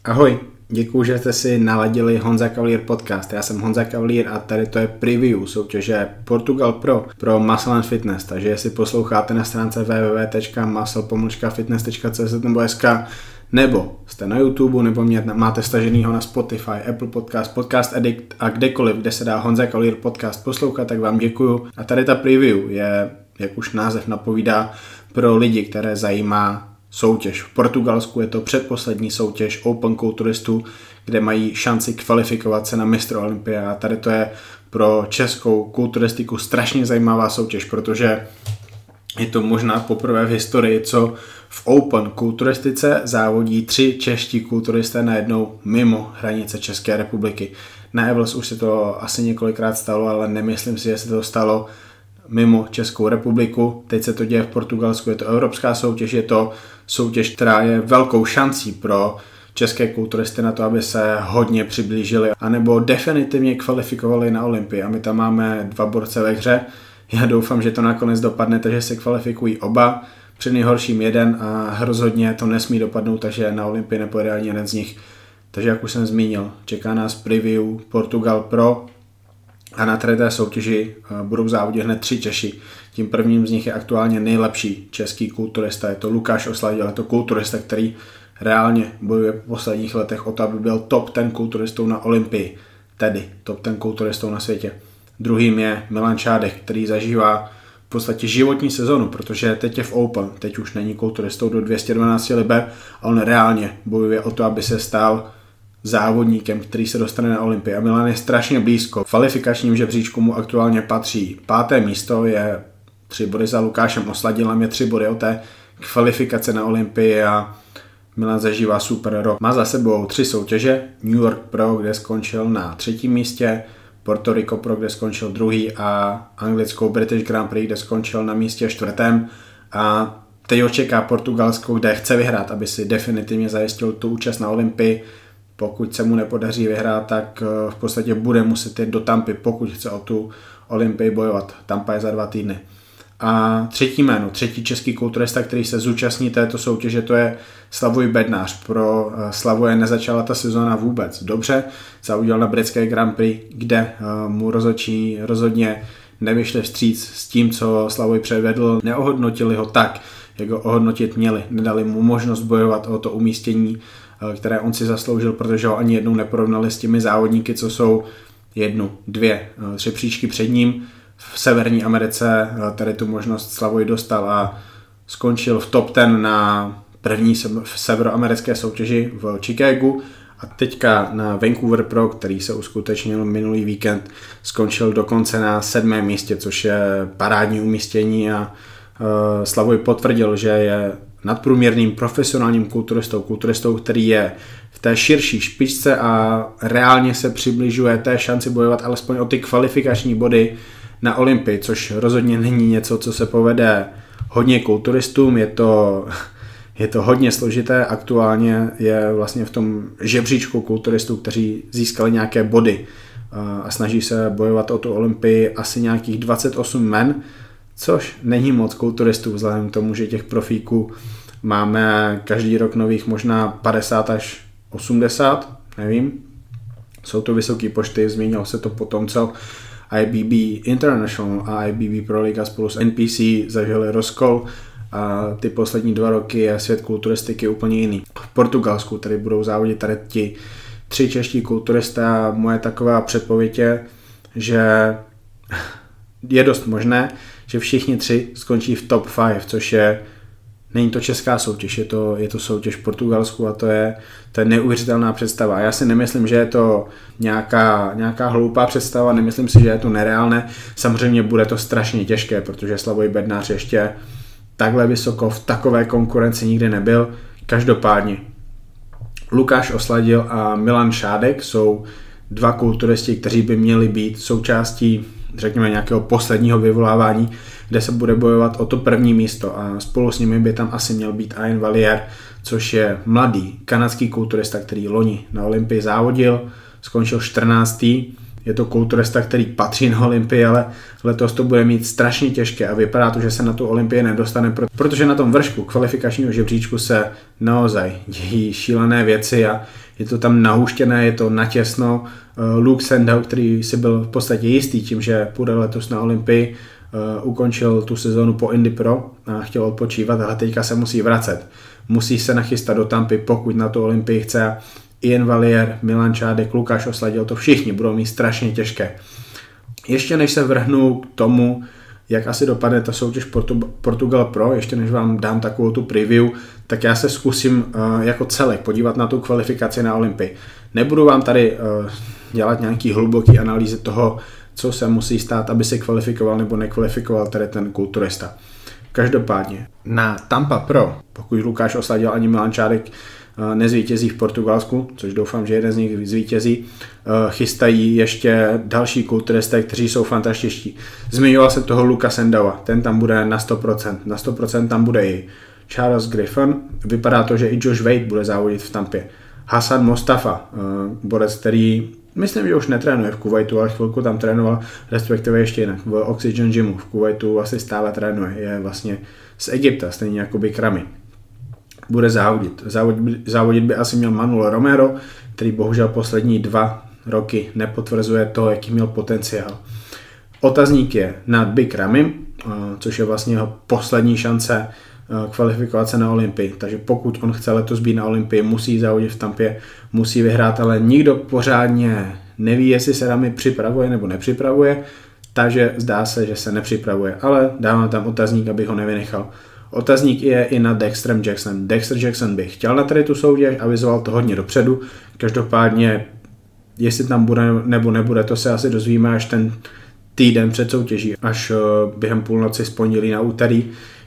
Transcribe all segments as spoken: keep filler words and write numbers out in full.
Ahoj, děkuji, že jste si naladili Honza Cavalier podcast. Já jsem Honza Cavalier a tady to je preview soutěže Portugal Pro pro Muscle and Fitness. Takže jestli posloucháte na stránce w w w tečka muscle fitness tečka c z nebo sk, nebo jste na YouTube, nebo mě máte staženýho na Spotify, Apple Podcast, Podcast Addict a kdekoliv, kde se dá Honza Cavalier podcast poslouchat, tak vám děkuju. A tady ta preview je, jak už název napovídá, pro lidi, které zajímá soutěž. V Portugalsku je to předposlední soutěž Open kulturistů, kde mají šanci kvalifikovat se na mistra Olympia. A tady to je pro českou kulturistiku strašně zajímavá soutěž, protože je to možná poprvé v historii, co v Open kulturistice závodí tři čeští kulturisté najednou mimo hranice České republiky. Na Evels už se to asi několikrát stalo, ale nemyslím si, že se to stalo mimo Českou republiku. Teď se to děje v Portugalsku, je to evropská soutěž, je to soutěž, která je velkou šancí pro české kulturisty na to, aby se hodně přiblížili anebo definitivně kvalifikovali na Olympii. A my tam máme dva borce ve hře. Já doufám, že to nakonec dopadne, takže se kvalifikují oba, při nejhorším jeden a rozhodně to nesmí dopadnout, takže na Olympii nepojede ani jeden z nich. Takže jak už jsem zmínil, čeká nás preview Portugal Pro a na té soutěži budou závodit hned tři Češi. Tím prvním z nich je aktuálně nejlepší český kulturista, je to Lukáš Osladil, je to kulturista, který reálně bojuje v posledních letech o to, aby byl top deset kulturistou na Olympii, tedy top deset kulturistou na světě. Druhým je Milan Šádek, který zažívá v podstatě životní sezonu, protože teď je v Open, teď už není kulturistou do dvě stě dvanáct liber, a on reálně bojuje o to, aby se stal závodníkem, který se dostane na Olympii. A Milan je strašně blízko. V kvalifikačním žebříčku mu aktuálně patří páté místo, je tři body za Lukášem Osladilem, je tři body o té kvalifikace na Olympii a Milan zažívá super rok. Má za sebou tři soutěže, New York Pro, kde skončil na třetím místě, Puerto Rico Pro, kde skončil druhý a anglickou British Grand Prix, kde skončil na místě čtvrtém. A teď ho čeká Portugalsko, kde chce vyhrát, aby si definitivně zajistil tu účast na Olympii. Pokud se mu nepodaří vyhrát, tak v podstatě bude muset jít do Tampy, pokud chce o tu Olympii bojovat. Tampa je za dva týdny. A třetí jméno, třetí český kulturista, který se zúčastní této soutěže, to je Slavoj Bednář. Pro Slavoje nezačala ta sezóna vůbec dobře, zaudil na britské Grand Prix, kde mu rozhodčí rozhodně nevyšli vstříc s tím, co Slavoj předvedl, neohodnotili ho tak, jak ho ohodnotit měli, nedali mu možnost bojovat o to umístění, které on si zasloužil, protože ho ani jednou neporovnali s těmi závodníky, co jsou jednu, dvě, tři příčky před ním. V Severní Americe tady tu možnost Slavoj dostal a skončil v top deset na první severoamerické soutěži v Chicagu a teďka na Vancouver Pro, který se uskutečnil minulý víkend, skončil dokonce na sedmém místě, což je parádní umístění a uh, Slavoj potvrdil, že je nadprůměrným profesionálním kulturistou, kulturistou, který je v té širší špičce a reálně se přibližuje té šanci bojovat alespoň o ty kvalifikační body na Olympii, což rozhodně není něco, co se povede hodně kulturistům, je to, je to hodně složité, aktuálně je vlastně v tom žebříčku kulturistů, kteří získali nějaké body a snaží se bojovat o tu Olympii asi nějakých dvacet osm men, což není moc kulturistů, vzhledem k tomu, že těch profíků máme každý rok nových možná padesát až osmdesát, nevím, jsou to vysoké počty, změnilo se to potom, co I B B International a I B B Pro Liga spolu s N P C zažili rozkol a ty poslední dva roky je svět kulturistiky úplně jiný. V Portugalsku tady budou závodit tady ti tři čeští kulturisté a moje taková předpověď je, že je dost možné, že všichni tři skončí v top pět, což je, není to česká soutěž, je to, je to soutěž v Portugalsku a to je, to je neuvěřitelná představa. A já si nemyslím, že je to nějaká, nějaká hloupá představa, nemyslím si, že je to nereálné. Samozřejmě bude to strašně těžké, protože Slavoj Bednář ještě takhle vysoko v takové konkurenci nikdy nebyl. Každopádně Lukáš Osladil a Milan Šádek jsou dva kulturisti, kteří by měli být součástí, řekněme, nějakého posledního vyvolávání, kde se bude bojovat o to první místo a spolu s nimi by tam asi měl být Ian Valliere, což je mladý kanadský kulturista, který loni na Olympii závodil, skončil čtrnáctý Je to kulturista, který patří na Olympii, ale letos to bude mít strašně těžké a vypadá to, že se na tu Olympii nedostane, protože na tom vršku kvalifikačního žebříčku se naozaj dějí šílené věci a je to tam nahuštěné, je to natěsno. Luke Sandow, který si byl v podstatě jistý tím, že půjde letos na Olympii, ukončil tu sezónu po Indy Pro a chtěl odpočívat, ale teďka se musí vracet. Musí se nachystat do Tampy, pokud na tu Olympii chce. Ian Valliere, Milan Čádek, Lukáš Osladil, to všichni budou mít strašně těžké. Ještě než se vrhnu k tomu, jak asi dopadne ta soutěž Portu- Portugal Pro, ještě než vám dám takovou tu preview, tak já se zkusím uh, jako celek podívat na tu kvalifikaci na Olympii. Nebudu vám tady uh, dělat nějaký hluboký analýzy toho, co se musí stát, aby se kvalifikoval nebo nekvalifikoval tady ten kulturista. Každopádně na Tampa Pro, pokud Lukáš Osladil ani Milan Čádek nezvítězí v Portugalsku, což doufám, že jeden z nich zvítězí, chystají ještě další kulturisté, kteří jsou fantastičtí. Zmiňoval jsem toho Luka Sandowa, ten tam bude na sto procent. Na sto procent tam bude i Charles Griffin, vypadá to, že i Josh Wade bude závodit v Tampě. Hassan Mostafa, borec, který myslím, že už netrénuje v Kuwaitu, ale chvilku tam trénoval, respektive ještě jinak, v Oxygen Gymu v Kuwaitu asi stále trénuje, je vlastně z Egypta, stejně jako Bikrami. Bude závodit. závodit. Závodit by asi měl Manuel Romero, který bohužel poslední dva roky nepotvrzuje to, jaký měl potenciál. Otazník je nad Bikramim, což je vlastně jeho poslední šance kvalifikovat se na Olympii. Takže pokud on chce letos být na Olympii, musí závodit v Tampě, musí vyhrát, ale nikdo pořádně neví, jestli se Rami připravuje nebo nepřipravuje, takže zdá se, že se nepřipravuje, ale dávám tam otazník, abych ho nevynechal. Otazník je i na Dexterem Jackson. Dexter Jackson by chtěl na tady tu soutěž, avizoval to hodně dopředu. Každopádně, jestli tam bude nebo nebude, to se asi dozvíme až ten týden před soutěží, až během půlnoci z pondělí na úterý,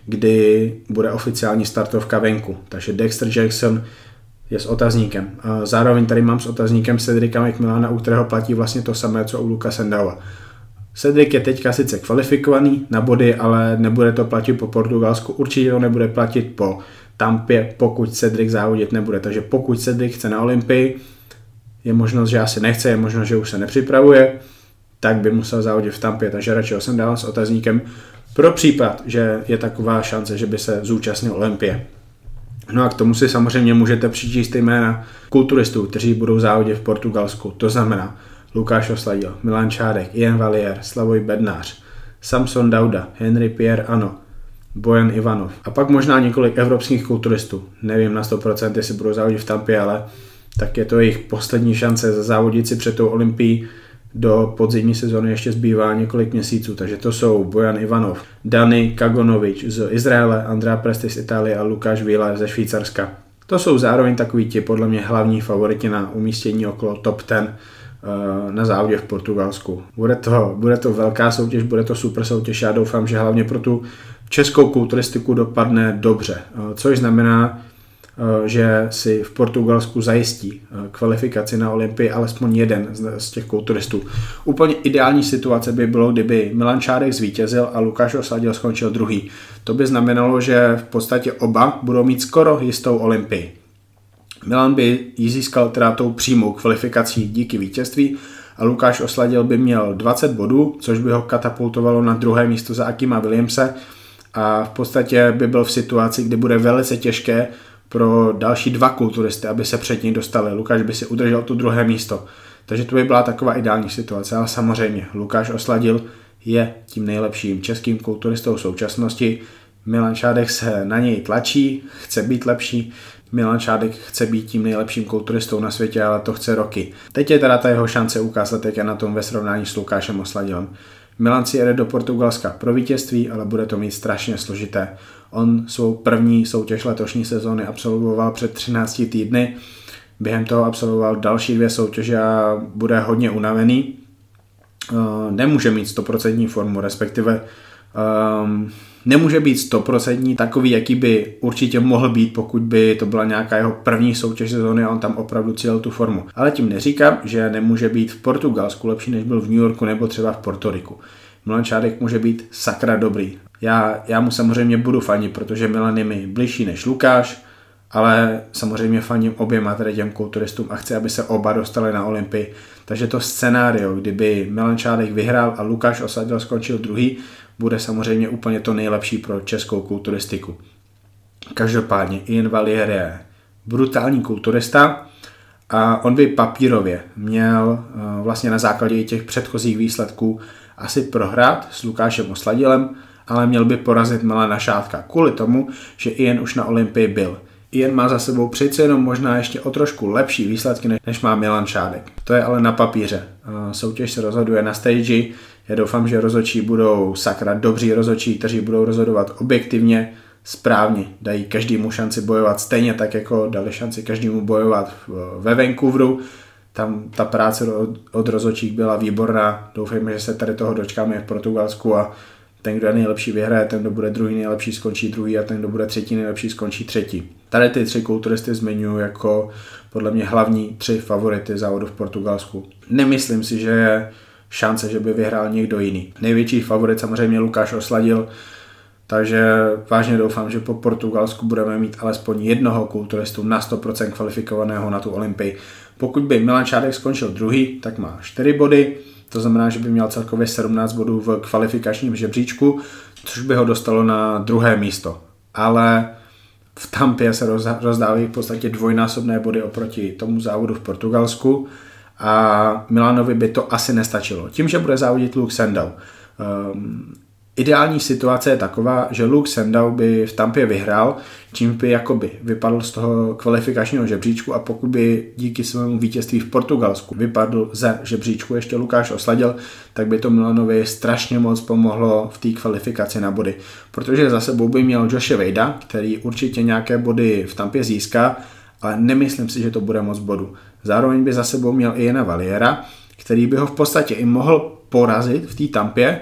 kdy bude oficiální startovka venku. Takže Dexter Jackson je s otazníkem. Zároveň tady mám s otazníkem Cedrika McMillana, u kterého platí vlastně to samé, co u Luka Sandowa. Cedric je teďka sice kvalifikovaný na body, ale nebude to platit po Portugalsku, určitě to nebude platit po Tampě, pokud Cedric závodit nebude. Takže pokud Cedric chce na Olympii, je možnost, že asi nechce, je možnost, že už se nepřipravuje, tak by musel závodit v Tampě, takže radši ho jsem dával s otazníkem pro případ, že je taková šance, že by se zúčastnil Olympie. No a k tomu si samozřejmě můžete přičíst jména kulturistů, kteří budou závodit v Portugalsku, to znamená Lukáš Osladil, Milan Čádek, Ian Valliere, Slavoj Bednář, Samson Dauda, Henry Pierre Ano, Bojan Ivanov a pak možná několik evropských kulturistů. Nevím na sto procent, jestli budou závodit v Tampě, ale tak je to jejich poslední šance závodit si před tou Olympií. Do podzimní sezóny ještě zbývá několik měsíců, takže to jsou Bojan Ivanov, Dani Kagonovič z Izraele, Andrea Presti z Itálie a Lukáš Wieler ze Švýcarska. To jsou zároveň takový ti podle mě hlavní favoriti na umístění okolo top deset na závodě v Portugalsku. Bude to, bude to velká soutěž, bude to super soutěž, já doufám, že hlavně pro tu českou kulturistiku dopadne dobře, což znamená, že si v Portugalsku zajistí kvalifikaci na Olympii alespoň jeden z těch kulturistů. Úplně ideální situace by bylo, kdyby Milan Čádek zvítězil a Lukáš Osladil skončil druhý. To by znamenalo, že v podstatě oba budou mít skoro jistou Olympii. Milan by ji získal teda tou přímou kvalifikací díky vítězství a Lukáš Osladil by měl dvacet bodů, což by ho katapultovalo na druhé místo za Akima Williamse a v podstatě by byl v situaci, kdy bude velice těžké pro další dva kulturisty, aby se před ní dostali. Lukáš by si udržel to druhé místo. Takže to by byla taková ideální situace, ale samozřejmě Lukáš Osladil je tím nejlepším českým kulturistou v současnosti. Milan Čádek se na něj tlačí, chce být lepší. Milan Čádek chce být tím nejlepším kulturistou na světě, ale to chce roky. Teď je teda ta jeho šance ukázat, jak je na tom ve srovnání s Lukášem Osladilem. Milan si jede do Portugalska pro vítězství, ale bude to mít strašně složité. On svou první soutěž letošní sezóny absolvoval před třinácti týdny, během toho absolvoval další dvě soutěže a bude hodně unavený. Nemůže mít sto procent formu, respektive um, nemůže být sto procent takový, jaký by určitě mohl být, pokud by to byla nějaká jeho první soutěž sezóny a on tam opravdu cílil tu formu. Ale tím neříkám, že nemůže být v Portugalsku lepší, než byl v New Yorku nebo třeba v Portoriku. Milan Čádek může být sakra dobrý. Já, já mu samozřejmě budu fanit, protože Milan je mi bližší než Lukáš, ale samozřejmě faním oběma tady těm kulturistům a chci, aby se oba dostali na Olympii. Takže to scénário, kdyby Milan Čádek vyhrál a Lukáš Osladil skončil druhý, bude samozřejmě úplně to nejlepší pro českou kulturistiku. Každopádně Ian Valliere je brutální kulturista A on by papírově měl vlastně na základě těch předchozích výsledků asi prohrát s Lukášem Osladilem, ale měl by porazit Milana Šádka kvůli tomu, že Ian už na Olympii byl. Ian má za sebou přeci jenom možná ještě o trošku lepší výsledky, než má Milan Šádek. To je ale na papíře. Soutěž se rozhoduje na stage. Já doufám, že rozhodčí budou sakra dobří rozhodčí, kteří budou rozhodovat objektivně, správně. Dají každému šanci bojovat stejně tak, jako dali šanci každému bojovat ve Vancouveru. Tam ta práce od rozhodčích byla výborná. Doufejme, že se tady toho dočkáme v Portugalsku a ten, kdo je nejlepší, vyhraje, ten, kdo bude druhý nejlepší, skončí druhý a ten, kdo bude třetí nejlepší, skončí třetí. Tady ty tři kulturisty zmiňuji jako podle mě hlavní tři favority závodu v Portugalsku. Nemyslím si, že je šance, že by vyhrál někdo jiný. Největší favorit samozřejmě Lukáš Osladil, takže vážně doufám, že po Portugalsku budeme mít alespoň jednoho kulturistu na sto procent kvalifikovaného na tu Olympii. Pokud by Milan Šádek skončil druhý, tak má čtyři body, to znamená, že by měl celkově sedmnáct bodů v kvalifikačním žebříčku, což by ho dostalo na druhé místo. Ale v Tampě se rozdávají v podstatě dvojnásobné body oproti tomu závodu v Portugalsku a Milanovi by to asi nestačilo. Tím, že bude závodit Luke Sandow. Um, Ideální situace je taková, že Luke Sandow by v Tampě vyhrál, čím by jakoby vypadl z toho kvalifikačního žebříčku a pokud by díky svému vítězství v Portugalsku vypadl ze žebříčku ještě Lukáš Osladil, tak by to Milanovi strašně moc pomohlo v té kvalifikaci na body. Protože za sebou by měl Joshe Vadea, který určitě nějaké body v Tampě získá, ale nemyslím si, že to bude moc bodů. Zároveň by za sebou měl Iana Valliera, který by ho v podstatě i mohl porazit v té Tampě,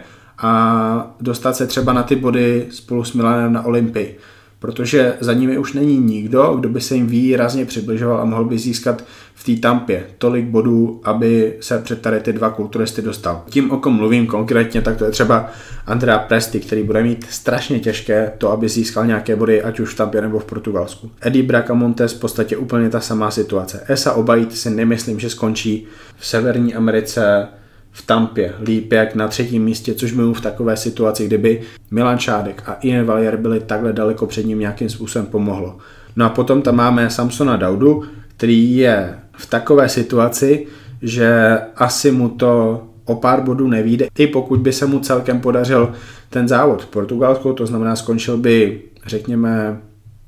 a dostat se třeba na ty body spolu s Milanem na Olympii. Protože za nimi už není nikdo, kdo by se jim výrazně přibližoval a mohl by získat v té Tampě tolik bodů, aby se před tady ty dva kulturisty dostal. Tím, o kom mluvím konkrétně, tak to je třeba Andrea Presti, který bude mít strašně těžké to, aby získal nějaké body, ať už v Tampě nebo v Portugalsku. Eddie Bracamontes v podstatě úplně ta samá situace. Esa Obaid si nemyslím, že skončí v Severní Americe v Tampě líp jak na třetím místě, což by mu v takové situaci, kdyby Milan Šádek a Ian Vallier byli takhle daleko před ním, nějakým způsobem pomohlo. No a potom tam máme Samsona Daudu, který je v takové situaci, že asi mu to o pár bodů nevyjde, i pokud by se mu celkem podařil ten závod v Portugalsku, to znamená skončil by, řekněme,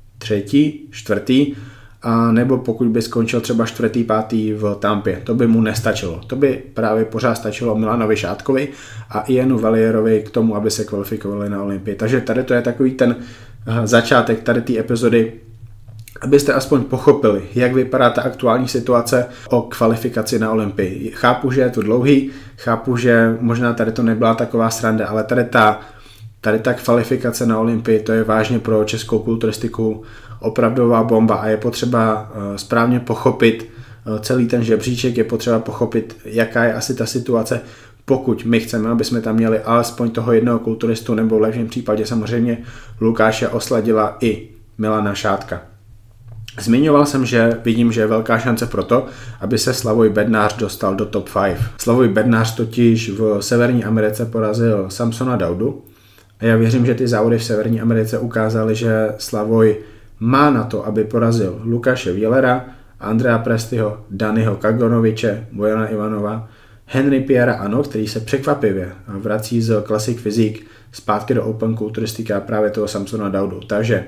třetí, čtvrtý, a nebo pokud by skončil třeba čtvrtý, pátý v Tampě. To by mu nestačilo. To by právě pořád stačilo Milanovi Šádkovi a Ianu Vallierovi k tomu, aby se kvalifikovali na Olympii. Takže tady to je takový ten začátek tady té epizody, abyste aspoň pochopili, jak vypadá ta aktuální situace o kvalifikaci na Olympii. Chápu, že je to dlouhý, chápu, že možná tady to nebyla taková sranda, ale tady ta, tady ta kvalifikace na Olympii, to je vážně pro českou kulturistiku opravdová bomba a je potřeba správně pochopit celý ten žebříček, je potřeba pochopit, jaká je asi ta situace, pokud my chceme, aby jsme tam měli alespoň toho jednoho kulturistu, nebo v lepším případě samozřejmě Lukáše Osladila i Milana Šádka. Zmiňoval jsem, že vidím, že je velká šance pro to, aby se Slavoj Bednář dostal do top pět. Slavoj Bednář totiž v Severní Americe porazil Samsona Daudu a já věřím, že ty závody v Severní Americe ukázaly, že Slavoj má na to, aby porazil Lukáše Viellera, Andrea Prestiho, Daniho Kagonoviče, Bojana Ivanova, Henry Pierra Ano, který se překvapivě vrací z Classic Physique zpátky do Open Kulturistika právě toho Samsona Daudu. Takže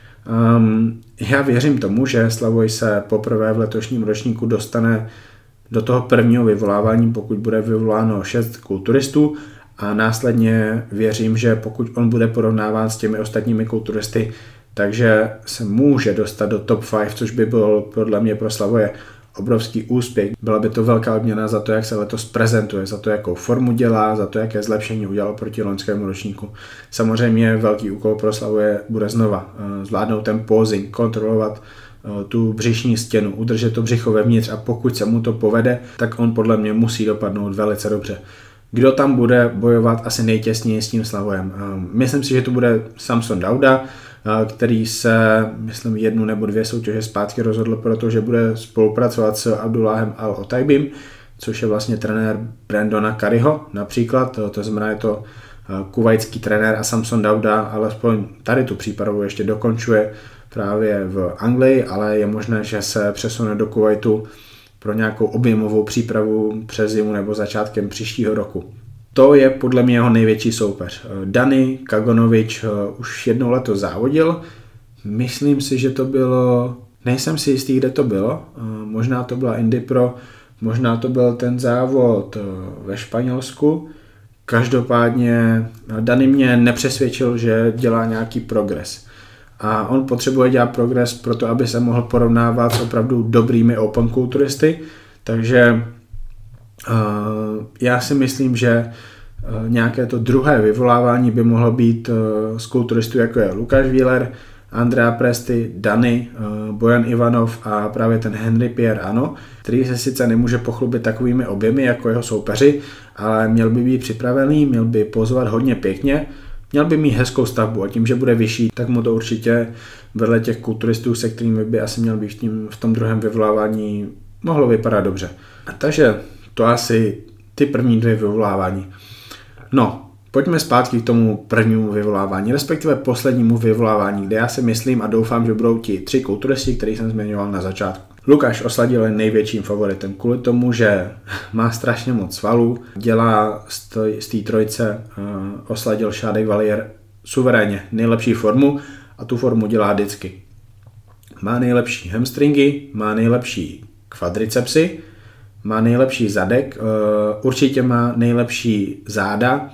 um, já věřím tomu, že Slavoj se poprvé v letošním ročníku dostane do toho prvního vyvolávání, pokud bude vyvoláno šest kulturistů, a následně věřím, že pokud on bude porovnáván s těmi ostatními kulturisty, takže se může dostat do top pět, což by byl podle mě pro Slavoje obrovský úspěch. Byla by to velká odměna za to, jak se letos prezentuje, za to, jakou formu dělá, za to, jaké zlepšení udělal proti loňskému ročníku. Samozřejmě velký úkol pro Slavoje bude znova zvládnout ten posing, kontrolovat tu břišní stěnu, udržet to břicho vevnitř a pokud se mu to povede, tak on podle mě musí dopadnout velice dobře. Kdo tam bude bojovat asi nejtěsněji s tím Slavojem? Myslím si, že to bude Samson Dauda, který se, myslím, jednu nebo dvě soutěže zpátky rozhodl, protože bude spolupracovat s Abdullahem Al-Otaibim, což je vlastně trenér Brandona Curryho například, to, to znamená, je to kuvajský trenér a Samson Dauda alespoň tady tu přípravu ještě dokončuje právě v Anglii, ale je možné, že se přesune do Kuvajtu pro nějakou objemovou přípravu přes zimu nebo začátkem příštího roku. To je podle mě jeho největší soupeř. Dani Kagonovič už jednou letos závodil, myslím si, že to bylo, nejsem si jistý, kde to bylo, možná to byla Indy Pro, možná to byl ten závod ve Španělsku. Každopádně Dani mě nepřesvědčil, že dělá nějaký progres. A on potřebuje dělat progres proto, aby se mohl porovnávat s opravdu dobrými open kulturisty. Takže uh, já si myslím, že uh, nějaké to druhé vyvolávání by mohlo být uh, z kulturistů, jako je Lukáš Wheeler, Andrea Presti, Dani, uh, Bojan Ivanov a právě ten Henry Pierre Ano, který se sice nemůže pochlubit takovými objemy jako jeho soupeři, ale měl by být připravený, měl by pozvat hodně pěkně, měl by mít hezkou stavbu a tím, že bude vyšší, tak mu to určitě vedle těch kulturistů, se kterými by asi měl být v, tím, v tom druhém vyvolávání, mohlo vypadat dobře. Takže to asi ty první dvě vyvolávání. No, pojďme zpátky k tomu prvnímu vyvolávání, respektive poslednímu vyvolávání, kde já si myslím a doufám, že budou ti tři kulturisti, který jsem zmiňoval na začátku. Lukáš Osladil je největším favoritem kvůli tomu, že má strašně moc svalů, dělá z té trojce uh, Osladil, Šádek, Valier suverénně nejlepší formu a tu formu dělá vždycky. Má nejlepší hamstringy, má nejlepší kvadricepsy, má nejlepší zadek, uh, určitě má nejlepší záda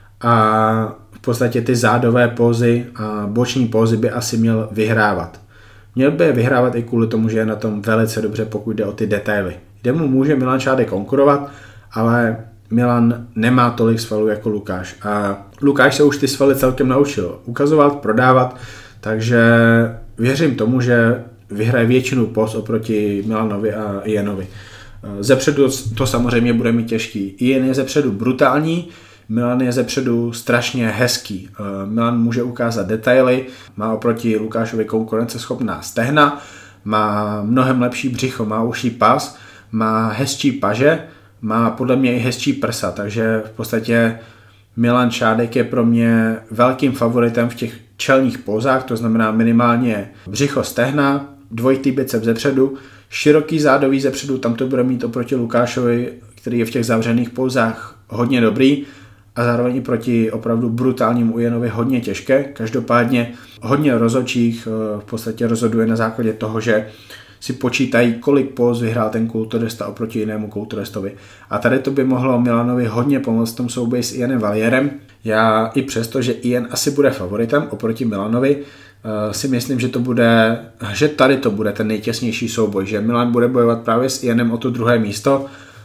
a v podstatě ty zádové pózy a boční pózy by asi měl vyhrávat. Měl by je vyhrávat i kvůli tomu, že je na tom velice dobře, pokud jde o ty detaily. Kde mu může Milan Šádek konkurovat, ale Milan nemá tolik svalů jako Lukáš. A Lukáš se už ty svaly celkem naučil ukazovat, prodávat, takže věřím tomu, že vyhraje většinu póz oproti Milanovi a Ianovi. Zepředu to samozřejmě bude mít těžký. Ian je zepředu brutální, Milan je zepředu strašně hezký. Milan může ukázat detaily, má oproti Lukášovi konkurenceschopná stehna, má mnohem lepší břicho, má užší pas, má hezčí paže, má podle mě i hezčí prsa, takže v podstatě Milan Šádek je pro mě velkým favoritem v těch čelních pózách, to znamená minimálně břicho, stehna, dvojitý bicep zepředu, široký zádový zepředu, tam to bude mít oproti Lukášovi, který je v těch zavřených pózách hodně dobrý, a zároveň i proti opravdu brutálnímu Ianovi hodně těžké. Každopádně hodně rozhodčích v podstatě rozhoduje na základě toho, že si počítají, kolik póz vyhrál ten kulturista oproti jinému kulturistovi. A tady to by mohlo Milanovi hodně pomoct v tom souboji s Ianem Valierem. Já i přesto, že Ian asi bude favoritem oproti Milanovi, si myslím, že to bude, že tady to bude ten nejtěsnější souboj, že Milan bude bojovat právě s Ianem o to druhé místo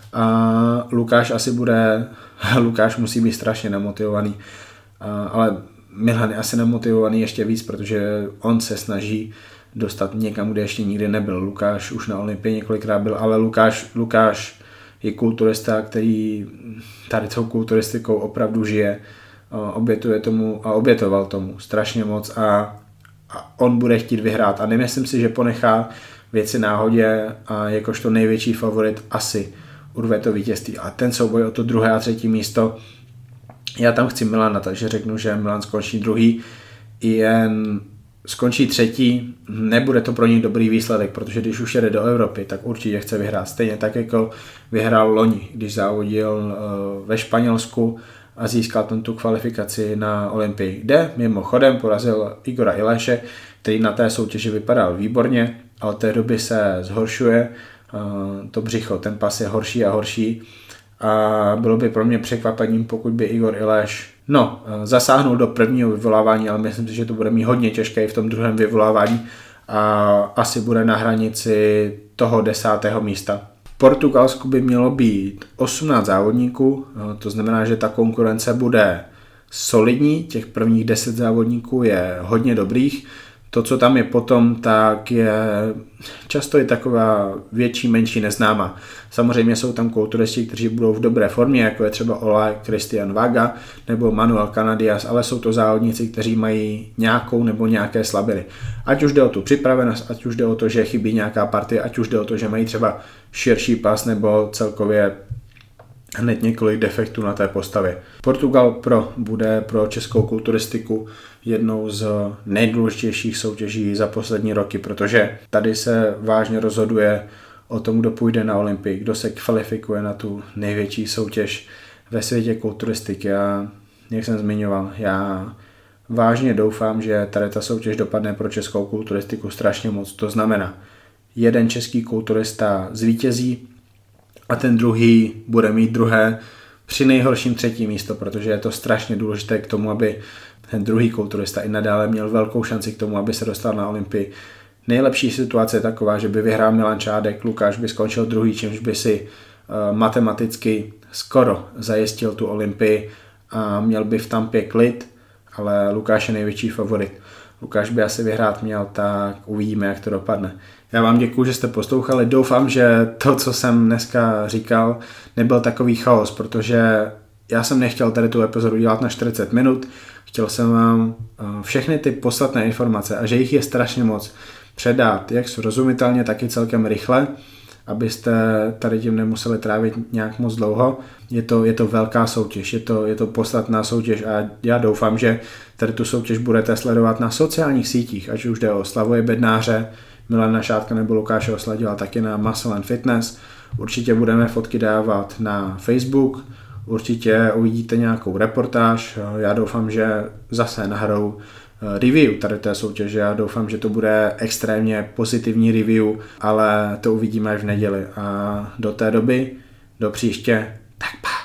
a Lukáš asi bude, Lukáš musí být strašně nemotivovaný, ale Milan je asi nemotivovaný ještě víc, protože on se snaží dostat někam, kde ještě nikdy nebyl. Lukáš už na Olympii několikrát byl, ale Lukáš, Lukáš je kulturista, který tady tou kulturistikou opravdu žije, obětuje tomu a obětoval tomu strašně moc a, a on bude chtít vyhrát a nemyslím si, že ponechá věci náhodě a jakožto největší favorit asi urve to vítězství. A ten souboj o to druhé a třetí místo, já tam chci Milana, takže řeknu, že Milan skončí druhý, jen skončí třetí, nebude to pro něj dobrý výsledek, protože když už jede do Evropy, tak určitě chce vyhrát. Stejně tak, jako vyhrál loni, když závodil ve Španělsku a získal tam tu kvalifikaci na Olympii, kde mimochodem porazil Igora Ileše, který na té soutěži vypadal výborně, ale od té doby se zhoršuje to břicho, ten pas je horší a horší a bylo by pro mě překvapením, pokud by Igor Ileš no, zasáhnul do prvního vyvolávání, ale myslím si, že to bude mít hodně těžké v tom druhém vyvolávání a asi bude na hranici toho desátého místa. V Portugalsku by mělo být osmnáct závodníků, to znamená, že ta konkurence bude solidní, těch prvních deset závodníků je hodně dobrých. To, co tam je potom, tak je často i taková větší, menší neznáma. Samozřejmě jsou tam kulturisti, kteří budou v dobré formě, jako je třeba Ola Christian Vaga nebo Manuel Canadias, ale jsou to závodníci, kteří mají nějakou nebo nějaké slabiny. Ať už jde o tu připravenost, ať už jde o to, že chybí nějaká partie, ať už jde o to, že mají třeba širší pas nebo celkově hned několik defektů na té postavě. Portugal Pro bude pro českou kulturistiku jednou z nejdůležitějších soutěží za poslední roky, protože tady se vážně rozhoduje o tom, kdo půjde na Olympii, kdo se kvalifikuje na tu největší soutěž ve světě kulturistiky. A jak jsem zmiňoval, já vážně doufám, že tady ta soutěž dopadne pro českou kulturistiku strašně moc. To znamená, jeden český kulturista zvítězí a ten druhý bude mít druhé, při nejhorším třetí místo, protože je to strašně důležité k tomu, aby ten druhý kulturista i nadále měl velkou šanci k tomu, aby se dostal na Olympii. Nejlepší situace je taková, že by vyhrál Milan Čádek, Lukáš by skončil druhý, čímž by si uh, matematicky skoro zajistil tu Olympii a měl by v Tampě klid, ale Lukáš je největší favorit. Lukáš by asi vyhrát měl, tak uvidíme, jak to dopadne. Já vám děkuju, že jste poslouchali. Doufám, že to, co jsem dneska říkal, nebyl takový chaos, protože já jsem nechtěl tady tu epizodu dělat na čtyřicet minut. Chtěl jsem vám všechny ty podstatné informace, a že jich je strašně moc, předat jak srozumitelně, tak i celkem rychle, abyste tady tím nemuseli trávit nějak moc dlouho. Je to, je to velká soutěž, je to, je to podstatná soutěž a já doufám, že tady tu soutěž budete sledovat na sociálních sítích, ať už jde o Slavoje Bednáře, Milana Šádka nebo Lukáše Osladila, taky na Muscle and Fitness. Určitě budeme fotky dávat na Facebook, určitě uvidíte nějakou reportáž. Já doufám, že zase nahrou review tady té soutěže. Já doufám, že to bude extrémně pozitivní review, ale to uvidíme až v neděli. A do té doby, do příště, tak pa.